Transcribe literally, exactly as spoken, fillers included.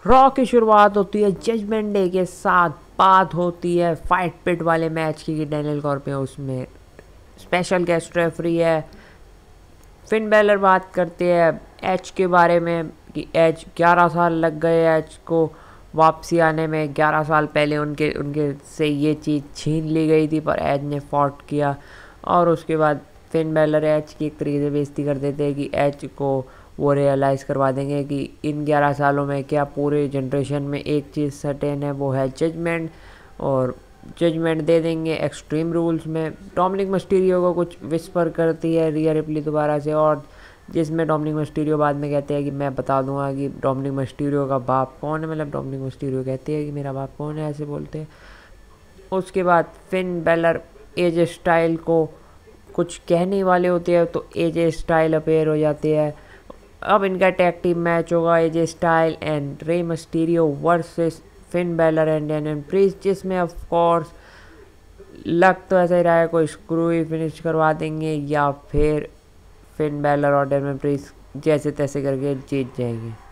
Raw की शुरुआत होती है जजमेंट डे के साथ। बात होती है फाइट पिट वाले मैच की कि डैनियल कॉर्मियर उसमें स्पेशल गेस्ट रेफरी है। फिन बैलर बात करते हैं एच के बारे में कि एच ग्यारह साल लग गए एच को वापसी आने में। ग्यारह साल पहले उनके उनके से ये चीज़ छीन ली गई थी पर एच ने फॉट किया। और उसके बाद फिन बैलर एच की एक तरीके से बेइज्जती कर देते हैं कि एच को वो रियलाइज़ करवा देंगे कि इन ग्यारह सालों में क्या पूरे जनरेशन में एक चीज़ सर्टेन है, वो है जजमेंट। और जजमेंट दे देंगे एक्सट्रीम रूल्स में। डोमिनिक मिस्टीरियो को कुछ विस्पर करती है रिया रिप्ली दोबारा से, और जिसमें डोमिनिक मिस्टीरियो बाद में कहते हैं कि मैं बता दूंगा कि डोमिनिक मिस्टीरियो का बाप कौन है। मतलब डोमिनिक मिस्टीरियो कहते हैं कि मेरा बाप कौन है, ऐसे बोलते हैं। उसके बाद फिन बैलर एजे स्टाइल को कुछ कहने वाले होते हैं तो एजे स्टाइल अपेयर हो जाते हैं। अब इनका टैग टीम मैच होगा AJ Styles and Rey Mysterio versus Finn Balor and Damian Priest, जिसमें ऑफ कोर्स लग तो ऐसा ही रहा है कोई स्क्रू ही फिनिश करवा देंगे या फिर फिन बैलर और डैमियन प्रीस्ट जैसे तैसे करके जीत जाएंगे।